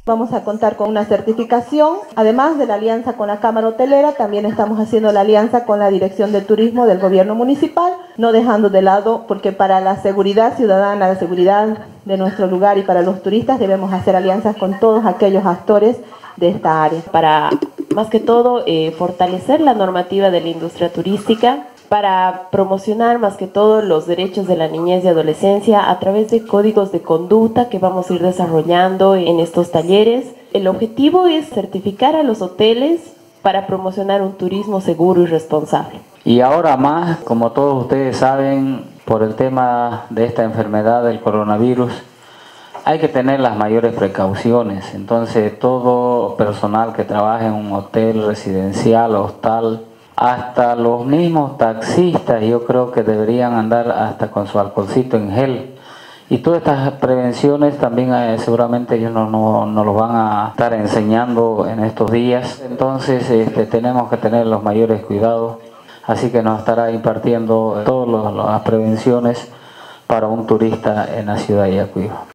Vamos a contar con una certificación, además de la alianza con la Cámara Hotelera, también estamos haciendo la alianza con la Dirección de Turismo del Gobierno Municipal, no dejando de lado, porque para la seguridad ciudadana, la seguridad de nuestro lugar y para los turistas debemos hacer alianzas con todos aquellos actores de esta área. Para, más que todo, fortalecer la normativa de la industria turística, para promocionar más que todo los derechos de la niñez y adolescencia a través de códigos de conducta que vamos a ir desarrollando en estos talleres. El objetivo es certificar a los hoteles para promocionar un turismo seguro y responsable. Y ahora más, como todos ustedes saben, por el tema de esta enfermedad del coronavirus, hay que tener las mayores precauciones. Entonces, todo personal que trabaje en un hotel residencial, hostal, hasta los mismos taxistas, yo creo que deberían andar hasta con su alcoholcito en gel. Y todas estas prevenciones también seguramente ellos no lo van a estar enseñando en estos días. Entonces tenemos que tener los mayores cuidados. Así que nos estará impartiendo todas las prevenciones para un turista en la ciudad de Yacuiba.